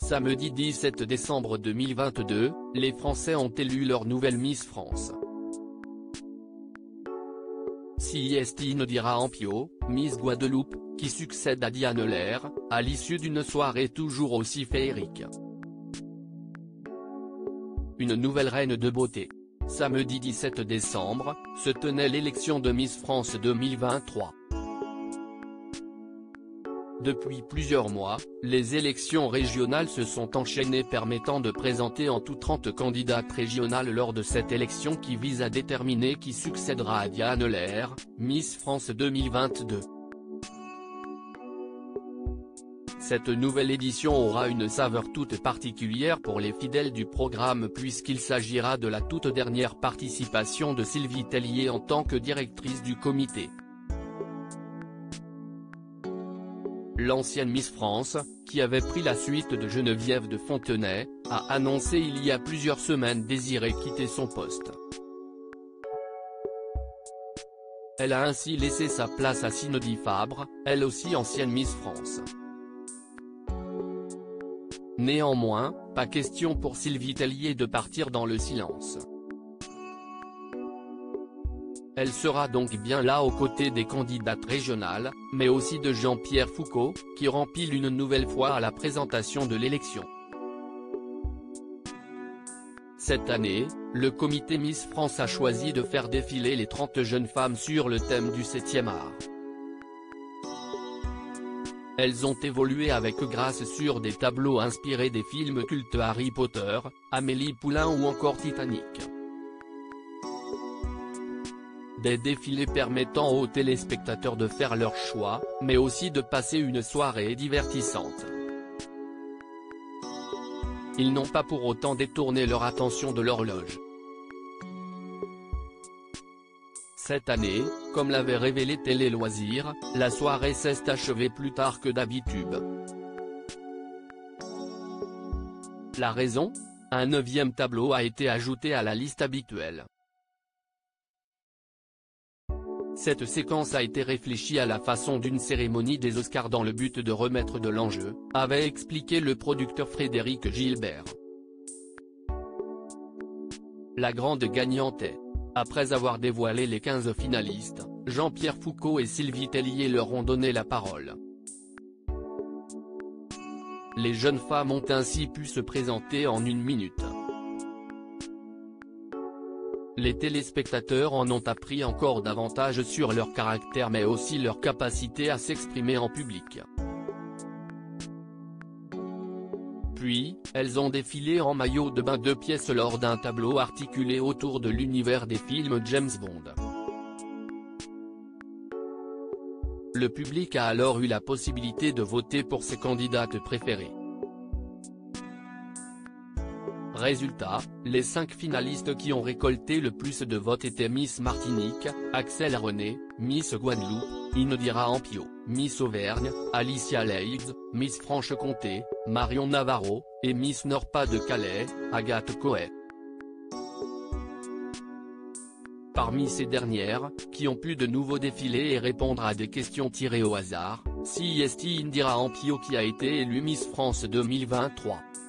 Samedi 17 décembre 2022, les Français ont élu leur nouvelle Miss France. Célestine Ampio, Miss Guadeloupe, qui succède à Diane Lair, à l'issue d'une soirée toujours aussi féerique. Une nouvelle reine de beauté. Samedi 17 décembre, se tenait l'élection de Miss France 2023. Depuis plusieurs mois, les élections régionales se sont enchaînées permettant de présenter en tout 30 candidates régionales lors de cette élection qui vise à déterminer qui succédera à Diane Lair, Miss France 2022. Cette nouvelle édition aura une saveur toute particulière pour les fidèles du programme puisqu'il s'agira de la toute dernière participation de Sylvie Tellier en tant que directrice du comité. L'ancienne Miss France, qui avait pris la suite de Geneviève de Fontenay, a annoncé il y a plusieurs semaines désirer quitter son poste. Elle a ainsi laissé sa place à Cindy Fabre, elle aussi ancienne Miss France. Néanmoins, pas question pour Sylvie Tellier de partir dans le silence. Elle sera donc bien là aux côtés des candidates régionales, mais aussi de Jean-Pierre Foucault, qui rempile une nouvelle fois à la présentation de l'élection. Cette année, le comité Miss France a choisi de faire défiler les 30 jeunes femmes sur le thème du 7e art. Elles ont évolué avec grâce sur des tableaux inspirés des films cultes Harry Potter, Amélie Poulain ou encore Titanic. Des défilés permettant aux téléspectateurs de faire leur choix, mais aussi de passer une soirée divertissante. Ils n'ont pas pour autant détourné leur attention de l'horloge. Cette année, comme l'avait révélé Télé Loisirs, la soirée s'est achevée plus tard que d'habitude. La raison ? Un 9e tableau a été ajouté à la liste habituelle. Cette séquence a été réfléchie à la façon d'une cérémonie des Oscars dans le but de remettre de l'enjeu, avait expliqué le producteur Frédéric Gilbert. La grande gagnante est. Après avoir dévoilé les 15 finalistes, Jean-Pierre Foucault et Sylvie Tellier leur ont donné la parole. Les jeunes femmes ont ainsi pu se présenter en 1 minute. Les téléspectateurs en ont appris encore davantage sur leur caractère mais aussi leur capacité à s'exprimer en public. Puis, elles ont défilé en maillot de bain 2 pièces lors d'un tableau articulé autour de l'univers des films James Bond. Le public a alors eu la possibilité de voter pour ses candidates préférées. Résultat, les 5 finalistes qui ont récolté le plus de votes étaient Miss Martinique, Axel René, Miss Guadeloupe, Indira Ampio, Miss Auvergne, Alicia Leigh, Miss Franche-Comté, Marion Navarro, et Miss Nord-Pas-de-Calais, Agathe Coët. Parmi ces dernières, qui ont pu de nouveau défiler et répondre à des questions tirées au hasard, Célestine Ampio qui a été élue Miss France 2023.